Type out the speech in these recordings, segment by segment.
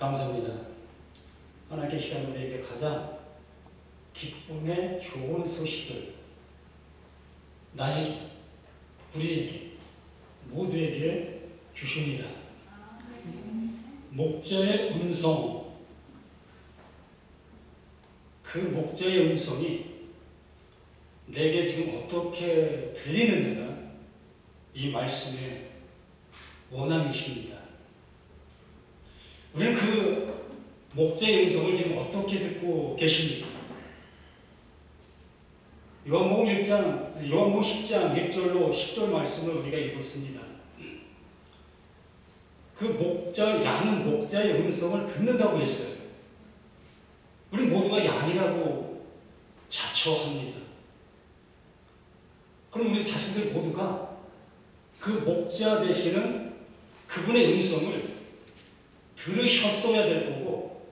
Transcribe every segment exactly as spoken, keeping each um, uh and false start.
감사합니다. 하나님께 시간 우리에게 가장 기쁨의 좋은 소식을 나에게, 우리에게, 모두에게 주십니다. 목자의 음성, 그 목자의 음성이 내게 지금 어떻게 들리느냐가 이 말씀의 원함이십니다. 우리는 그 목자의 음성을 지금 어떻게 듣고 계십니까? 요한복음 일 장, 요한복음 십 장 일 절로 십 절 말씀을 우리가 읽었습니다. 그 목자, 양은 목자의 음성을 듣는다고 했어요. 우리 모두가 양이라고 자처합니다. 그럼 우리 자신들 모두가 그 목자 되시는 그분의 음성을 들으셨어야 될 거고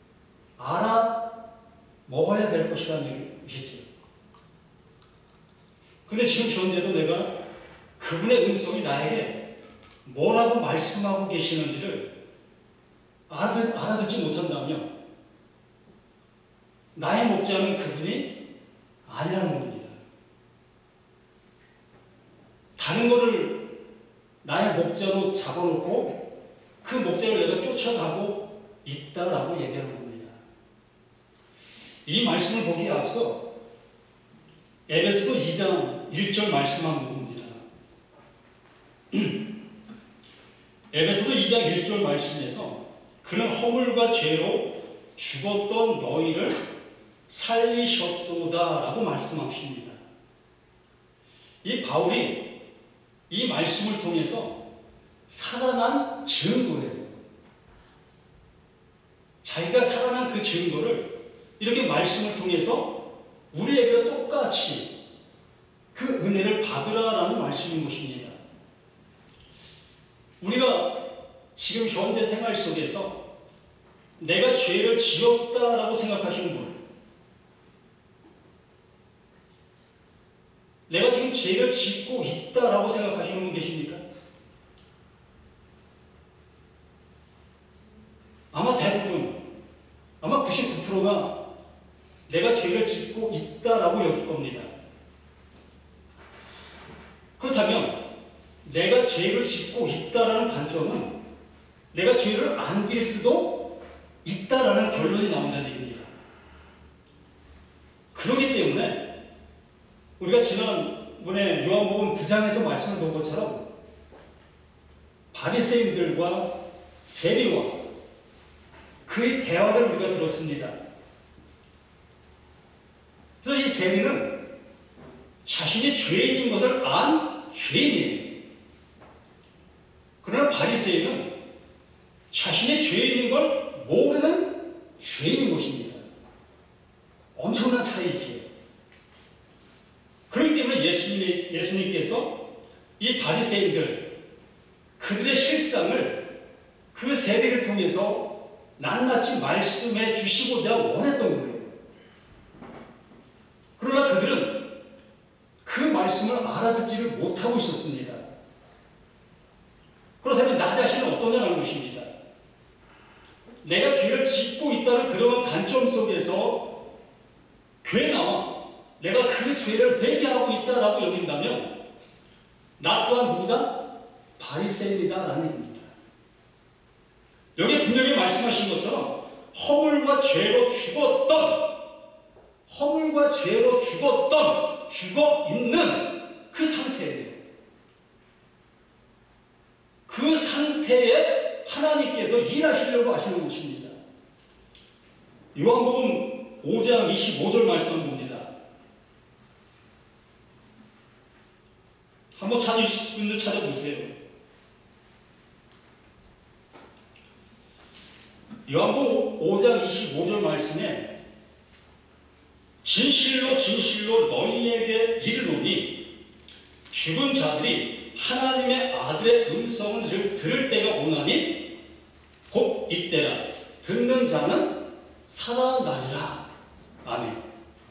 알아 먹어야 될 것이라는 얘기죠. 근데 지금 현재도 내가 그분의 음성이 나에게 뭐라고 말씀하고 계시는지를 알아듣, 알아듣지 못한다면 나의 목자는 그분이 아니라는 겁니다. 다른 거를 나의 목자로 잡아놓고 그 목자를 내가 쫓아가고 있다라고 얘기하는 겁니다. 이 말씀을 보기에 앞서 에베소서 이 장 일 절 말씀 한번 봅니다. 에베소서 이 장 일 절 말씀에서 그는 허물과 죄로 죽었던 너희를 살리셨도다라고 말씀하십니다. 이 바울이 이 말씀을 통해서 살아난 증거예요. 자기가 살아난 그 증거를 이렇게 말씀을 통해서 우리에게 똑같이 그 은혜를 받으라라는 말씀인 것입니다. 우리가 지금 현재 생활 속에서 내가 죄를 지었다라고 생각하시는 분, 내가 지금 죄를 짓고 있다라고 생각하시는 분 계십니까? 아마 대부분, 아마 구십구 퍼센트가 내가 죄를 짓고 있다라고 여길 겁니다. 그렇다면 내가 죄를 짓고 있다라는 관점은 내가 죄를 안 지을 수도 있다라는 결론이 나온다는 얘기입니다. 그렇기 때문에 우리가 지난번에 요한복음 구 장에서 말씀을 본 것처럼 바리새인들과 세리와 그의 대화를 우리가 들었습니다. 그래서 이 세리는 자신이 죄인인 것을 안 죄인이에요. 그러나 바리새인은 자신의 죄인인 걸 모르는 죄인인 것입니다. 엄청난 차이지요. 그렇기 때문에 예수님, 예수님께서 이 바리새인들, 그들의 실상을 그 세리를 통해서 낱낱이 말씀해 주시고자 원했던 거예요. 그러나 그들은 그 말씀을 알아듣지를 못하고 있었습니다. 그렇다면 나 자신은 어떠냐는 것입니다. 내가 죄를 짓고 있다는 그런 관점 속에서 교회에 나와 내가 그 죄를 회개하고 있다라고 여긴다면 나 또한 누구다? 바리새인이다라는 얘기입니다. 여기 분명히 말씀하신 것처럼 허물과 죄로 죽었던, 허물과 죄로 죽었던, 죽어 있는 그 상태예요. 그 상태에 하나님께서 일하시려고 하시는 것입니다. 요한복음 오 장 이십오 절 말씀을 봅니다. 한번 찾으실 분들 찾아보세요. 요한복음 오 장 이십오 절 말씀에 진실로 진실로 너희에게 이르노니 죽은 자들이 하나님의 아들의 음성을 들을 때가 오나니 곧 이때라. 듣는 자는 살아나리라. 아멘.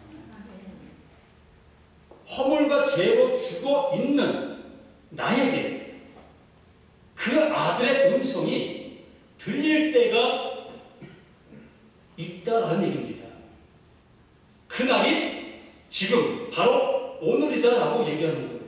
허물과 죄로 죽어 있는 나에게 그 아들의 음성이 들릴 때가 있다라는 얘기입니다. 그날이 지금 바로 오늘이다라고 얘기하는 거예요.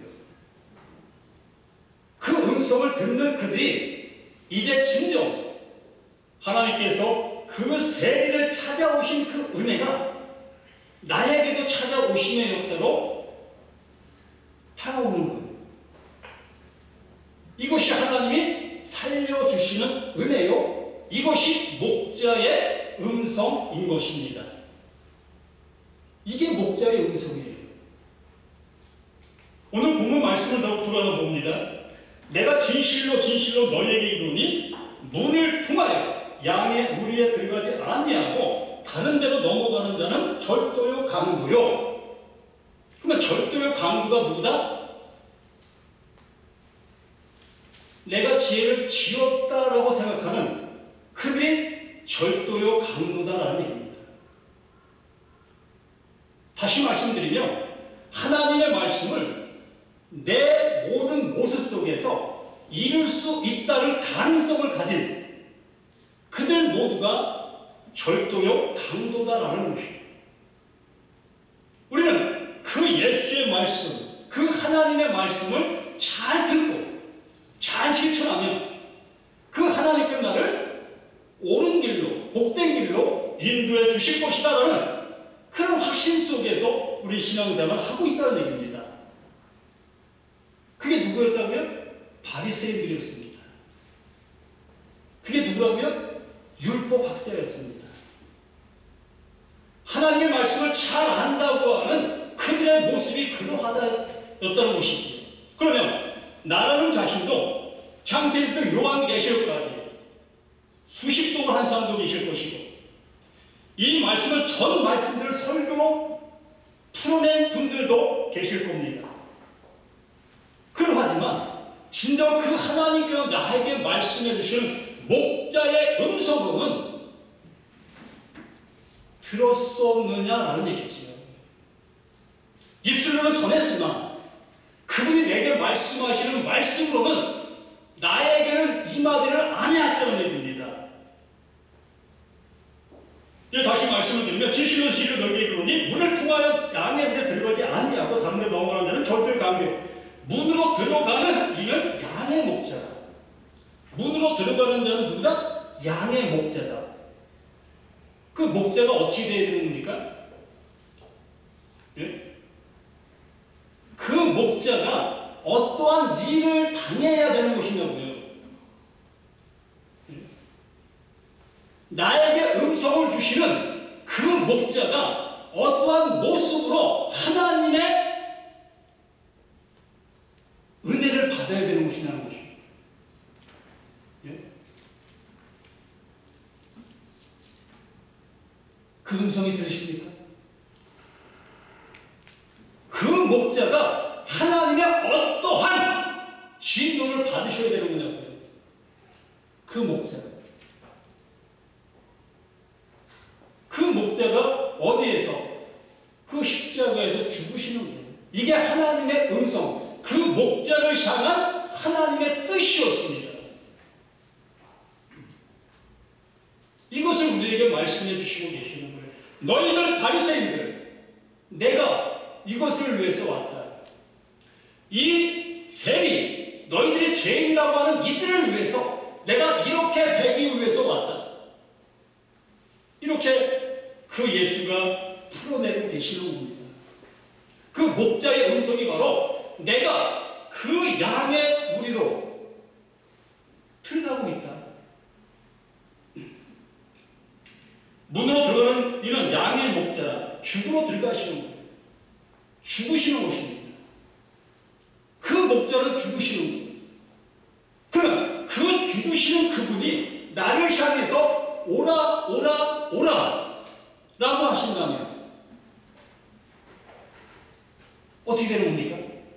그 음성을 듣는 그들이 이제 진정 하나님께서 그 세리를 찾아오신 그 은혜가 나에게도 찾아오심의 역사로 다가오는 거예요. 이것이 하나님이 살려주시는 은혜요. 이것이 목자의 음성인 것입니다. 이게 목자의 음성이에요. 오늘 본문 말씀을 돌아가 봅니다. 내가 진실로 진실로 너희에게 이르노니 문을 통하여 양의 우리에 들어가지 아니하고 다른 데로 넘어가는 자는 절도요 강도요. 그러면 절도요 강도가 누구다? 내가 지혜를 지었다라고 생각하는 그들이 절도요 강도다라는 얘기입니다. 다시 말씀드리면 하나님의 말씀을 내 모든 모습 속에서 이룰 수 있다는 가능성을 가진 그들 모두가 절도요 강도다라는 것이에요. 우리는 그 예수의 말씀, 그 하나님의 말씀을 잘 듣고 잘 실천하면 그 하나님께 나를 옳은 길로, 복된 길로 인도해 주실 것이다라는 그런 확신 속에서 우리 신앙생활을 하고 있다는 얘기입니다. 그게 누구였다고요? 바리새인들이었습니다. 그게 누구라고요? 율법학자였습니다. 하나님의 말씀을 잘 안다고 하는 그들의 모습이 그러하다였다는 것이지요. 그러면 나라는 자신도 창세기부터 요한계시록까지 수십 동을 한 사람도 계실 것이고 이 말씀을 전 말씀들을 설교로 풀어낸 분들도 계실 겁니다. 그러하지만 진정 그 하나님께서 나에게 말씀해 주시는 목자의 음성은 들었었느냐라는 얘기지요. 입술로는 전했으나 그분이 내게 말씀하시는 말씀으로는 나에게는 임하지를 아니했다는 얘기입니다. 다시 말씀을 드리면 진실로 진실로 너희에게 이르노니 문을 통하여 양의 문에 들어가지 아니하고 다른 데 넘어가는 자는 절대 강도. 문으로 들어가는 이는 양의 목자다. 문으로 들어가는 자는 누구다? 양의 목자다. 그 목자가 어떻게 되어야 되는 겁니까? 예? 그 목자가 어떠한 일을 당해야 되는 것이냐고요. 예? 나에게 음성을 주시는 그 목자가 어떠한 모습으로 하나님의 은혜를 받아야 되는 것이냐는 것입니다. 예? 그 음성이 들리십니까? 그 목자가 하나님의 어떠한 진노를 받으셔야 되는 거냐고요. 그 목자가. 그 목자가 어디에서? 그 십자가에서 죽으시는 거예요. 이게 하나님의 음성. 그 목자를 향한 하나님의 뜻이었습니다. 이것을 우리에게 말씀해 주시고 계시는 거예요. 너희들 바리새인들, 내가 이것을 위해서 왔다. 이 세리, 너희들이 죄인이라고 하는 이들을 위해서 내가 이렇게 되기 위해서 왔다. 이렇게 그 예수가 풀어내고 계시는 겁니다. 그 목자의 음성이 바로 내가 그 양의 무리로 틀어가고 있다. 문으로 들어가는 이는 양의 목자, 죽으로 들어가시는 거예요. 죽으시는 것입니다. 그 목자는 죽으시는 거예요. 그러면 그 죽으시는 그분이 나를 향해서 오라 오라 오라 라고 하신다면 어떻게 되는 겁니까?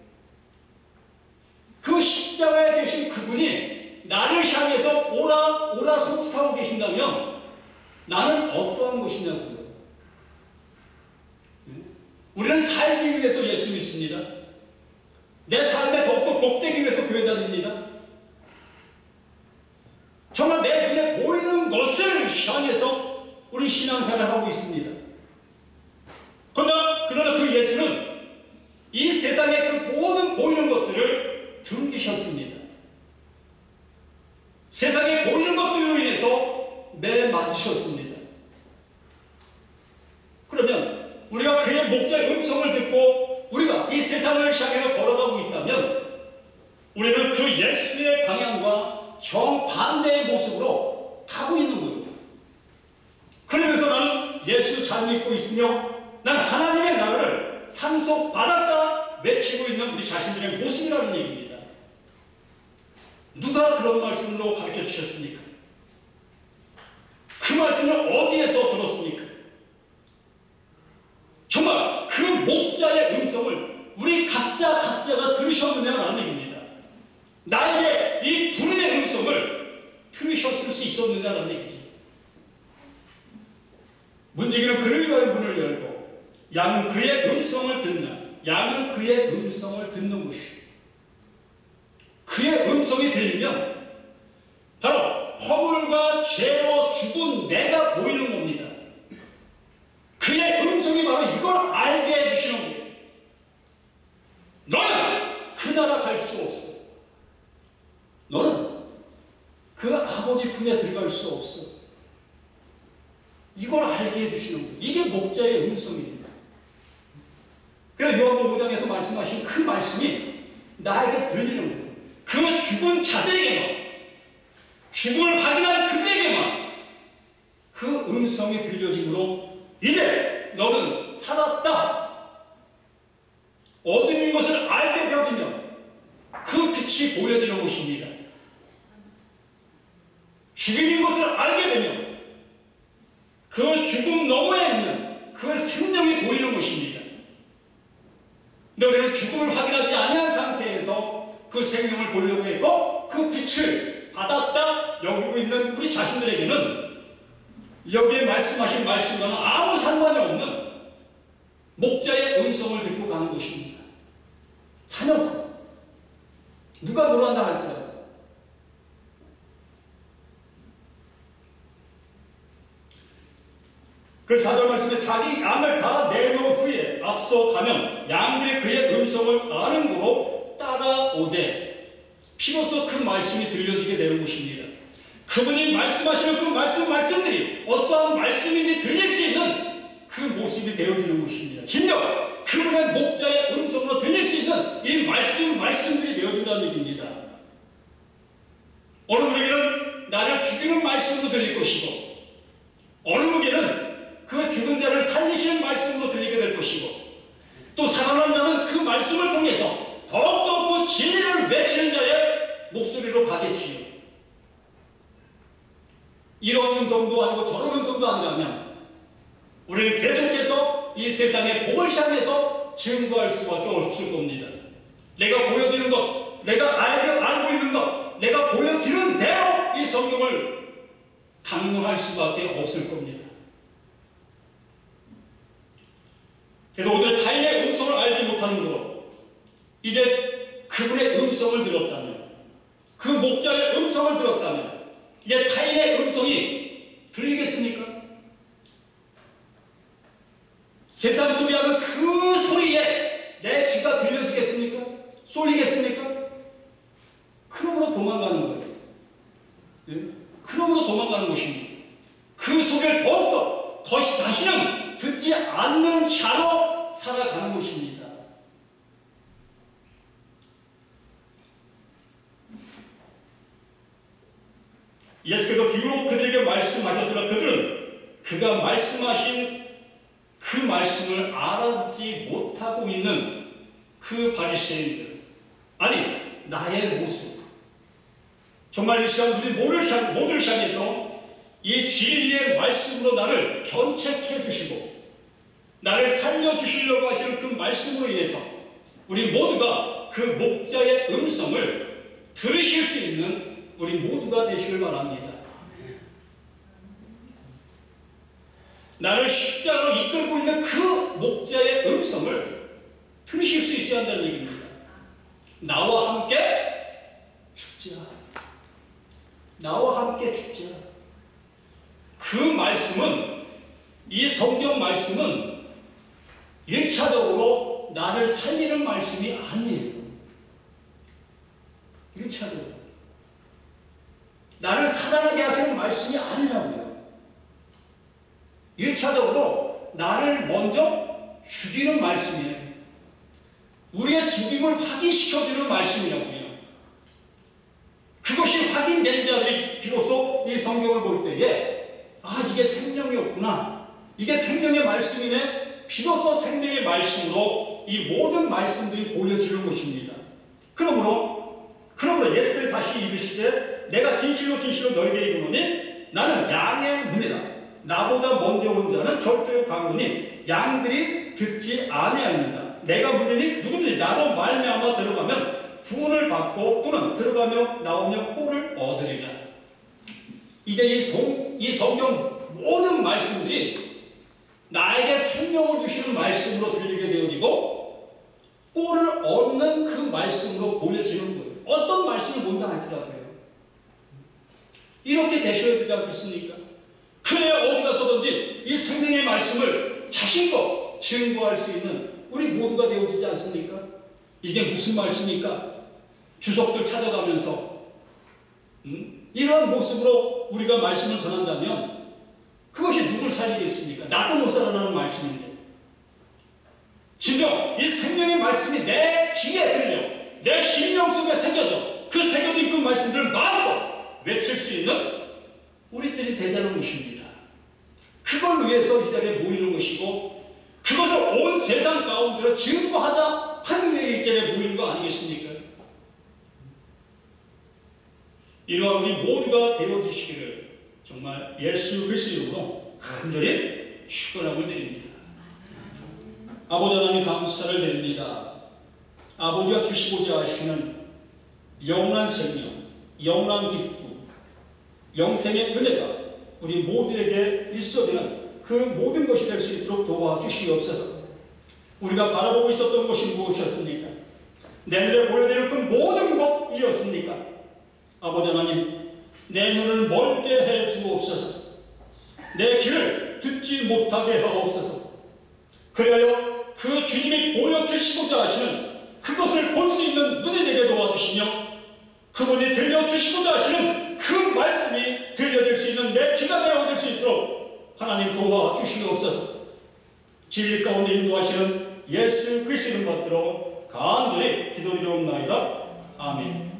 그 십자가에 계신 그분이 나를 향해서 오라 오라 손짓하고 계신다면 나는 어떠한 것이냐고요. 우리는 살기 위해서 예수 믿습니다. 내 삶에 더욱더 복되기 위해서 교회 다닙니다. 정말 내 눈에 보이는 것을 향해서 우리 신앙생활을 하고 있습니다. 그러나, 그러나 그 예수는 이 세상의 그 모든 보이는 것들을 등지셨습니다. 세상에 보이는 것들로 인해서 매 맞으셨습니다. 그러면 우리가 그의 목자의 음성을 듣고 우리가 이 세상을 향해 걸어가고 있다면 우리는 그 예수의 방향과 정반대의 모습으로 가고 있는 겁니다. 그러면서 나는 예수 잘 믿고 있으며 난 하나님의 나라를 상속받았다 외치고 있는 우리 자신들의 모습이라는 얘기입니다. 누가 그런 말씀으로 가르쳐 주셨습니까? 그 말씀을 어디에서 들었습니까? 정말 그 목자의 음성을 우리 각자 각자가 들으셨느냐라는 얘기입니다. 나에게 이 부름의 음성을 들으셨을 수 있었느냐라는 얘기지. 문지기는 그를 위하여 문을 열고 양은 그의 음성을 듣나 양은 그의 음성을 듣는 것이 그의 음성이 들리면 바로 허물과 죄로 죽은 내가 보이는 겁니다. 그의 음성이 바로 이걸 알게 해주시는 거예요. 너는 그 나라 갈 수 없어. 너는 그 아버지 품에 들어갈 수 없어. 이걸 알게 해주시는 거예요. 이게 목자의 음성입니다. 그래서 요한복음 오 장에서 말씀하신 그 말씀이 나에게 들리는 거예요. 그 죽은 자들에게만, 죽음을 확인한 그들에게만 그 음성이 들려지므로 이제 너는 살았다. 어둠인 것을 알게 되어지면 그 빛이 보여지는 것입니다. 죽음인 것을 알게 되면 그 죽음 너머에 있는 그 생명이 보이는 것입니다. 너희는 죽음을 확인하지 아니한 상태에서 그 생명을 보려고 했고 그 빛을 받았다 여기고 있는 우리 자신들에게는 여기에 말씀하신 말씀과는 아무 상관이 없는 목자의 음성을 듣고 가는 것입니다. 단연코 누가 뭐란다 할지라도 그 사 절 말씀에 자기 양을 다 내놓은 후에 앞서 가면 양들이 그의 음성을 아는 고로 따라오되 비로소 그 말씀이 들려지게 되는 것입니다. 그분이 말씀하시는 그 말씀, 말씀들이 어떠한 말씀인지 들릴 수 있는 그 모습이 되어지는 것입니다. 진정 그분의 목자의 음성으로 들릴 수 있는 이 말씀, 말씀들이 되어진다는 얘기입니다. 어느 분에게는 나를 죽이는 말씀으로 들릴 것이고 어느 분에게는 그 죽은 자를 살리시는 말씀으로 들리게 될 것이고 또 살아난 자는 그 말씀을 통해서 더욱더 그 진리를 외치는 자의 목소리로 가겠지요. 이런 음성도 아니고 저런 음성도 아니라면 우리는 계속해서 이 세상의 복을 향해서 증거할 수밖에 없을 겁니다. 내가 보여지는 것, 내가 알고, 알고 있는 것, 내가 보여지는 대로 이 성경을 강론할 수밖에 없을 겁니다. 그래서 오늘 타인의 음성을 알지 못하는 것, 이제 그분의 음성을 들었다면, 그 목자의 음성을 들었다면 이제 타인의 음성이 들리겠습니까? 세상 소리하는 그 소리에 내 귀가 들려지겠습니까? 쏠리겠습니까? 그러므로 도망가는 거예요. 네? 그러므로 도망가는 것입니다. 그 소리를 더욱더 다시, 다시는 듣지 않는 자로 살아가는 것입니다. 예수께서 비로 그들에게 말씀하셨으나 그들은 그가 말씀하신 그 말씀을 알아듣지 못하고 있는 그 바리새인들, 아니 나의 모습, 정말 이 시간 우리 모두를 향해서 이 진리의 말씀으로 나를 견책해 주시고 나를 살려주시려고 하시는 그 말씀으로 인해서 우리 모두가 그 목자의 음성을 들으실 수 있는 우리 모두가 되시길 바랍니다. 나를 십자가로 이끌고 있는 그 목자의 음성을 들으실 수 있어야 한다는 얘기입니다. 나와 함께 죽자. 나와 함께 죽자. 그 말씀은 이 성경 말씀은 일차적으로 나를 살리는 말씀이 아니에요. 일차적으로 나를 살아나게 하시는 말씀이 아니라고요. 일차적으로 나를 먼저 죽이는 말씀이에요. 우리의 죽임을 확인시켜주는 말씀이라고요. 그것이 확인된 자들이 비로소 이 성경을 볼 때에 아, 이게 생명이었구나, 이게 생명의 말씀이네, 비로소 생명의 말씀으로 이 모든 말씀들이 보여지는 것입니다. 그러므로 그러므로 예수께서 다시 이르시되 내가 진실로 진실로 너희에게 이르노니 나는 양의 문이다. 나보다 먼저 온 자는 절대로 강하니 양들이 듣지 아니하느니라. 내가 문이니 누구든지 나로 말미암아 들어가면 구원을 받고 또는 들어가며 나오며 꼴을 얻으리라. 이제 이, 성, 이 성경 모든 말씀들이 나에게 생명을 주시는 말씀으로 들리게 되어지고 꼴을 얻는 그 말씀으로 보여지는 거예요. 어떤 말씀을 본다 할지라도요. 이렇게 되셔야 되지 않겠습니까? 그에 어디 가서든지 이 생명의 말씀을 자신껏 증거할 수 있는 우리 모두가 되어지지 않습니까? 이게 무슨 말씀입니까? 주석들 찾아가면서 음? 이러한 모습으로 우리가 말씀을 전한다면 그것이 누굴 살리겠습니까? 나도 못 살아나는 말씀인데, 진정 이 생명의 말씀이 내 귀에 들려 내 심령 속에 새겨져 그 새겨진 그 말씀들을 마음껏 외칠 수 있는 우리들이 되자는 것입니다. 그걸 위해서 이 자리에 모이는 것이고 그것을 온 세상 가운데로 증거하자 하기 위해 이 자리에 모이는 거 아니겠습니까? 이러한 우리 모두가 되어지시기를 정말 예수 그리스도 이름으로 간절히 축원함을 드립니다. 아버지 하나님 감사를 드립니다. 아버지가 주시고자 하시는 영원한 생명, 영원한 기쁨, 영생의 은혜가 우리 모두에게 있어되는 그 모든 것이 될 수 있도록 도와주시옵소서. 우리가 바라보고 있었던 것이 무엇이었습니까? 내 눈에 보여드릴 그 모든 것이었습니까? 아버지 하나님, 내 눈을 멀게 해 주옵소서. 내 귀를 듣지 못하게 하옵소서. 그리하여 그 주님이 보여주시고자 하시는 그것을 볼 수 있는 눈이 되게 도와주시며 그분이 들려주시고자 하시는 그 말씀이 들려질 수 있는 내 귀가 되어질 수 있도록 하나님 도와주시옵소서. 진리 가운데 인도하시는 예수 그리스도 이름 받들어 간절히 기도드리옵나이다. 아멘.